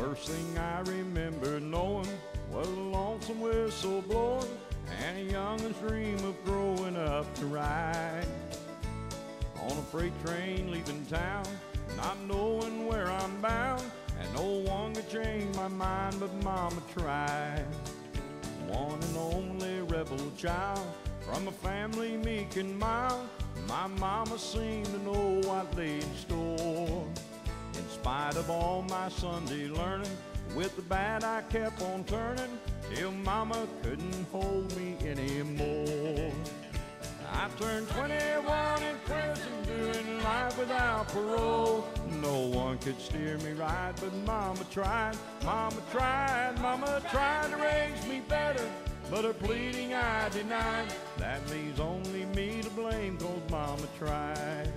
First thing I remember knowing was a lonesome whistle blowing and a youngin's dream of growing up to ride on a freight train leaving town, not knowing where I'm bound, and no one could change my mind but Mama tried. One and only rebel child from a family meek and mild, my mama seemed to know what lay in store. In spite of all my Sunday learning, with the bad I kept on turning till Mama couldn't hold me anymore. I turned 21 in prison, doing life without parole. No one could steer me right, but Mama tried. Mama tried to raise me better, but her pleading I denied. That leaves only me to blame, 'cause Mama tried.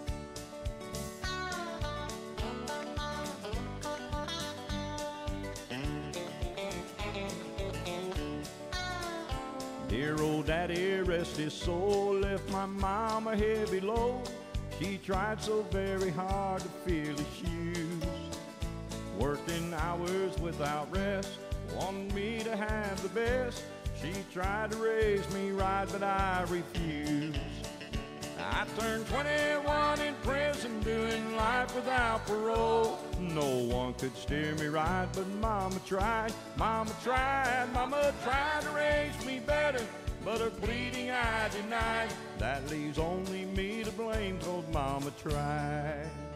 Dear old daddy, rest his soul, left my mama a heavy load. She tried so very hard to fill his shoes, working hours without rest, wanted me to have the best. She tried to raise me right, but I refused. I turned 21 in prison, doing life without parole. No one could steer me right, but Mama tried. Mama tried to raise me better, but her pleading I denied. That leaves only me to blame, 'cause Mama tried.